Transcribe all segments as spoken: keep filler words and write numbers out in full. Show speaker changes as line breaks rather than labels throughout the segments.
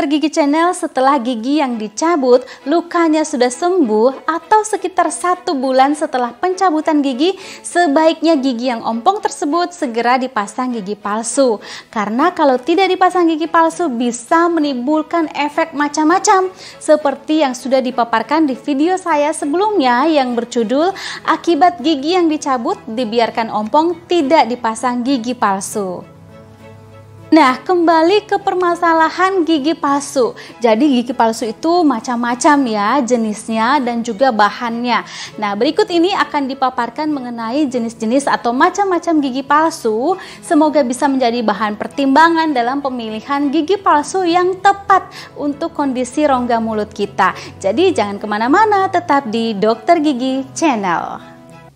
Dokter Gigi Channel, setelah gigi yang dicabut, lukanya sudah sembuh atau sekitar satu bulan setelah pencabutan gigi, sebaiknya gigi yang ompong tersebut segera dipasang gigi palsu. Karena kalau tidak dipasang gigi palsu bisa menimbulkan efek macam-macam seperti yang sudah dipaparkan di video saya sebelumnya yang berjudul akibat gigi yang dicabut dibiarkan ompong tidak dipasang gigi palsu. Nah, kembali ke permasalahan gigi palsu. Jadi gigi palsu itu macam-macam ya jenisnya dan juga bahannya. Nah, berikut ini akan dipaparkan mengenai jenis-jenis atau macam-macam gigi palsu. Semoga bisa menjadi bahan pertimbangan dalam pemilihan gigi palsu yang tepat untuk kondisi rongga mulut kita. Jadi jangan kemana-mana, tetap di Dokter Gigi Channel.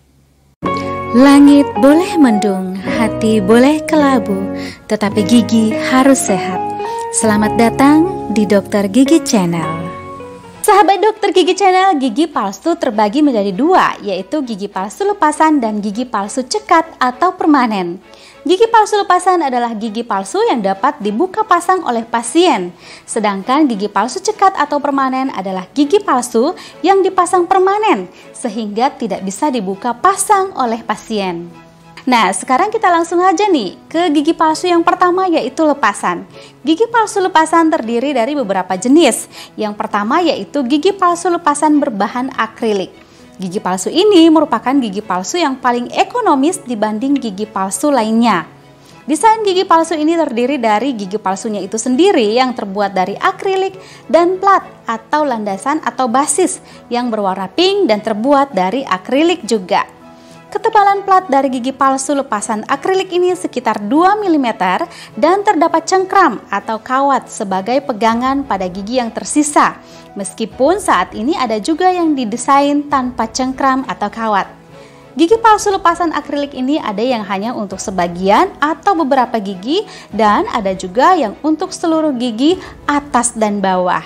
Langit boleh mendung, hati boleh kelabu, tetapi gigi harus sehat. Selamat datang di Dokter Gigi Channel.
Sahabat Dokter Gigi Channel, gigi palsu terbagi menjadi dua, yaitu gigi palsu lepasan dan gigi palsu cekat atau permanen. Gigi palsu lepasan adalah gigi palsu yang dapat dibuka pasang oleh pasien. Sedangkan gigi palsu cekat atau permanen adalah gigi palsu yang dipasang permanen, sehingga tidak bisa dibuka pasang oleh pasien. Nah, sekarang kita langsung aja nih ke gigi palsu yang pertama, yaitu lepasan. Gigi palsu lepasan terdiri dari beberapa jenis. Yang pertama yaitu gigi palsu lepasan berbahan akrilik. Gigi palsu ini merupakan gigi palsu yang paling ekonomis dibanding gigi palsu lainnya. Desain gigi palsu ini terdiri dari gigi palsunya itu sendiri yang terbuat dari akrilik dan plat atau landasan atau basis yang berwarna pink dan terbuat dari akrilik juga. Ketebalan plat dari gigi palsu lepasan akrilik ini sekitar dua milimeter dan terdapat cengkram atau kawat sebagai pegangan pada gigi yang tersisa. Meskipun saat ini ada juga yang didesain tanpa cengkram atau kawat. Gigi palsu lepasan akrilik ini ada yang hanya untuk sebagian atau beberapa gigi dan ada juga yang untuk seluruh gigi atas dan bawah.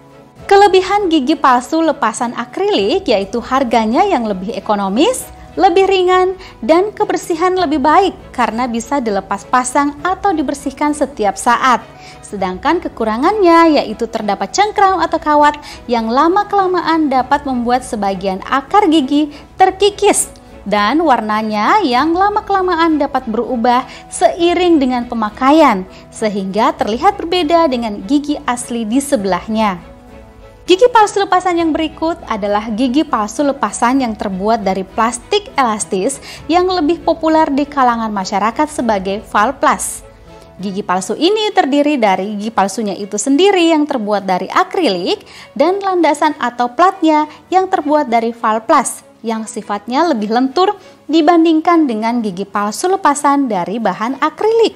Kelebihan gigi palsu lepasan akrilik yaitu harganya yang lebih ekonomis, lebih ringan, dan kebersihan lebih baik karena bisa dilepas pasang atau dibersihkan setiap saat. Sedangkan kekurangannya yaitu terdapat cengkram atau kawat yang lama-kelamaan dapat membuat sebagian akar gigi terkikis dan warnanya yang lama-kelamaan dapat berubah seiring dengan pemakaian sehingga terlihat berbeda dengan gigi asli di sebelahnya. Gigi palsu lepasan yang berikut adalah gigi palsu lepasan yang terbuat dari plastik elastis yang lebih populer di kalangan masyarakat sebagai Valplas. Gigi palsu ini terdiri dari gigi palsunya itu sendiri yang terbuat dari akrilik dan landasan atau platnya yang terbuat dari Valplas yang sifatnya lebih lentur dibandingkan dengan gigi palsu lepasan dari bahan akrilik.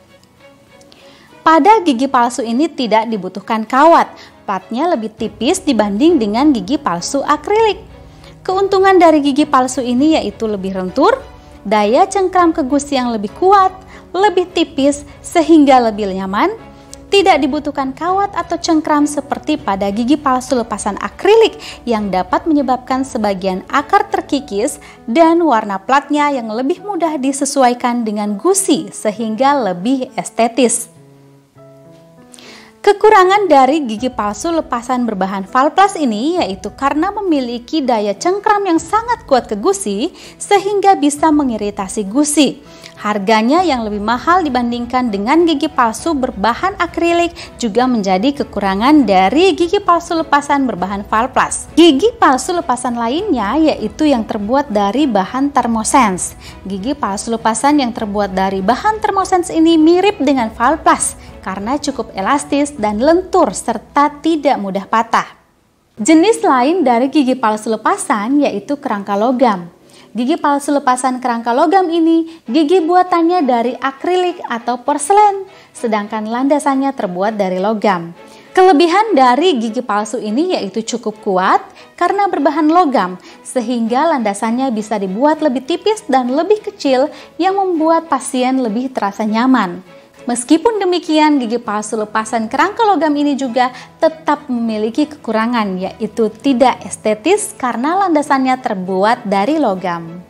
Pada gigi palsu ini tidak dibutuhkan kawat, platnya lebih tipis dibanding dengan gigi palsu akrilik. Keuntungan dari gigi palsu ini yaitu lebih lentur, daya cengkram ke gusi yang lebih kuat, lebih tipis sehingga lebih nyaman, tidak dibutuhkan kawat atau cengkram seperti pada gigi palsu lepasan akrilik yang dapat menyebabkan sebagian akar terkikis dan warna platnya yang lebih mudah disesuaikan dengan gusi sehingga lebih estetis. Kekurangan dari gigi palsu lepasan berbahan Valplas ini yaitu karena memiliki daya cengkram yang sangat kuat ke gusi sehingga bisa mengiritasi gusi. Harganya yang lebih mahal dibandingkan dengan gigi palsu berbahan akrilik juga menjadi kekurangan dari gigi palsu lepasan berbahan Valplas. Gigi palsu lepasan lainnya yaitu yang terbuat dari bahan Thermosense. Gigi palsu lepasan yang terbuat dari bahan Thermosense ini mirip dengan Valplas karena cukup elastis dan lentur serta tidak mudah patah. Jenis lain dari gigi palsu lepasan yaitu kerangka logam. Gigi palsu lepasan kerangka logam ini gigi buatannya dari akrilik atau porselen, sedangkan landasannya terbuat dari logam. Kelebihan dari gigi palsu ini yaitu cukup kuat karena berbahan logam, sehingga landasannya bisa dibuat lebih tipis dan lebih kecil yang membuat pasien lebih terasa nyaman. Meskipun demikian, gigi palsu lepasan kerangka logam ini juga tetap memiliki kekurangan, yaitu tidak estetis karena landasannya terbuat dari logam.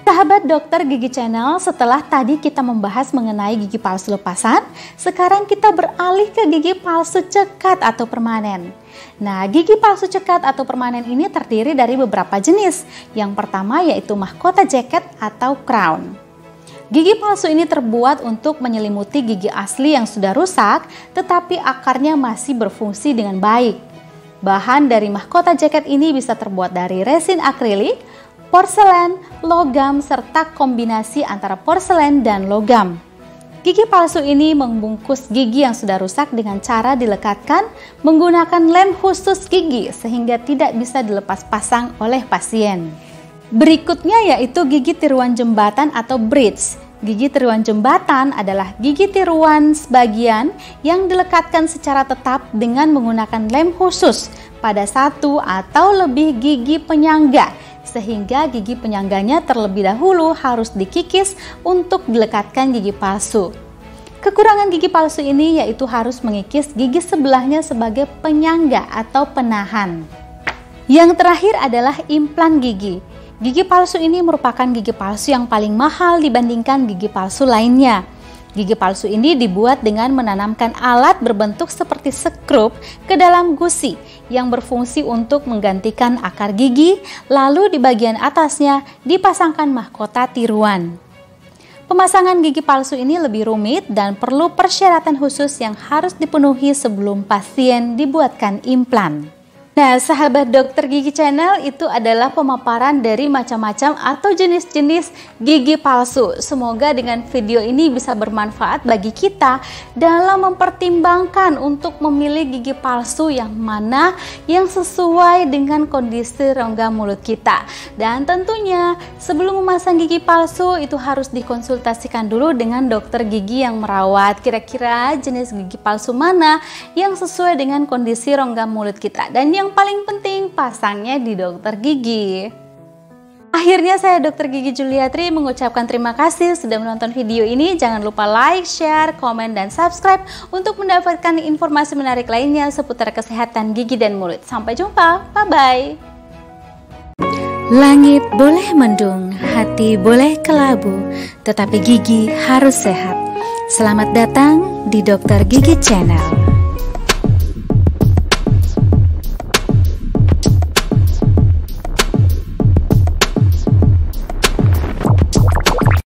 Sahabat Dokter Gigi Channel, setelah tadi kita membahas mengenai gigi palsu lepasan, sekarang kita beralih ke gigi palsu cekat atau permanen. Nah, gigi palsu cekat atau permanen ini terdiri dari beberapa jenis. Yang pertama yaitu mahkota jaket atau crown. Gigi palsu ini terbuat untuk menyelimuti gigi asli yang sudah rusak, tetapi akarnya masih berfungsi dengan baik. Bahan dari mahkota jaket ini bisa terbuat dari resin akrilik, porselen, logam, serta kombinasi antara porselen dan logam. Gigi palsu ini membungkus gigi yang sudah rusak dengan cara dilekatkan menggunakan lem khusus gigi sehingga tidak bisa dilepas pasang oleh pasien. Berikutnya yaitu gigi tiruan jembatan atau bridge. Gigi tiruan jembatan adalah gigi tiruan sebagian yang dilekatkan secara tetap dengan menggunakan lem khusus pada satu atau lebih gigi penyangga, sehingga gigi penyangganya terlebih dahulu harus dikikis untuk dilekatkan gigi palsu. Kekurangan gigi palsu ini yaitu harus mengikis gigi sebelahnya sebagai penyangga atau penahan. Yang terakhir adalah implan gigi. Gigi palsu ini merupakan gigi palsu yang paling mahal dibandingkan gigi palsu lainnya. Gigi palsu ini dibuat dengan menanamkan alat berbentuk seperti sekrup ke dalam gusi yang berfungsi untuk menggantikan akar gigi, lalu di bagian atasnya dipasangkan mahkota tiruan. Pemasangan gigi palsu ini lebih rumit dan perlu persyaratan khusus yang harus dipenuhi sebelum pasien dibuatkan implan. Nah, sahabat Dokter Gigi Channel, itu adalah pemaparan dari macam-macam atau jenis-jenis gigi palsu. Semoga dengan video ini bisa bermanfaat bagi kita dalam mempertimbangkan untuk memilih gigi palsu yang mana yang sesuai dengan kondisi rongga mulut kita. Dan tentunya sebelum memasang gigi palsu itu harus dikonsultasikan dulu dengan dokter gigi yang merawat. Kira-kira jenis gigi palsu mana yang sesuai dengan kondisi rongga mulut kita. Dan yang Yang paling penting pasangnya di dokter gigi. Akhirnya saya Dokter Gigi Juliatri mengucapkan terima kasih sudah menonton video ini. Jangan lupa like, share, komen, dan subscribe untuk mendapatkan informasi menarik lainnya seputar kesehatan gigi dan mulut. Sampai jumpa, bye-bye.
Langit boleh mendung, hati boleh kelabu, tetapi gigi harus sehat. Selamat datang di Dokter Gigi Channel.